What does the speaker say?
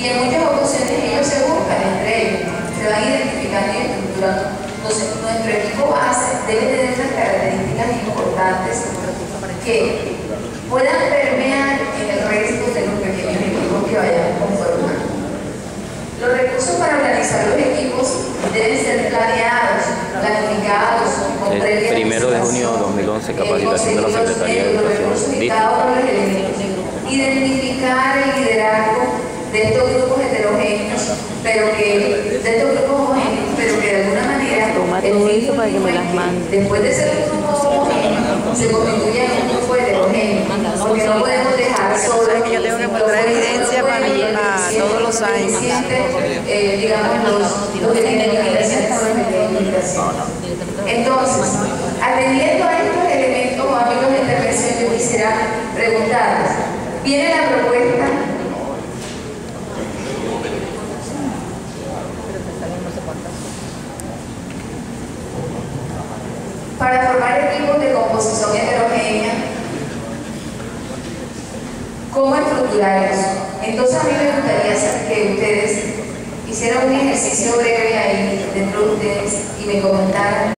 Y en muchas ocasiones ellos se buscan entre ellos, se van identificando y estructurando. Entonces, nuestro equipo base debe tener unas características importantes que puedan permear en el resto de los pequeños equipos que vayamos conformando. Los recursos para organizar los equipos deben ser planeados, planificados, con previa 1 de junio de 2011, capacitación de la Secretaría de Educación. Identificar el liderazgo de estos grupos heterogéneos, pero que de alguna manera toma todo eso para que me las mande. Después de ser un grupo homogéneo, se constituye en un grupo heterogéneo, porque no podemos dejar solo que yo tengo que mostrar evidencia para todos los años. Digamos, los que tienen limitaciones con los que tienen limitaciones. Entonces, atendiendo a estos elementos o ámbitos de intervención, yo quisiera preguntarles, viene la propuesta para formar equipos de composición heterogénea. ¿Cómo estructurar eso? Entonces a mí me gustaría que ustedes hicieran un ejercicio breve ahí dentro de ustedes y me comentaran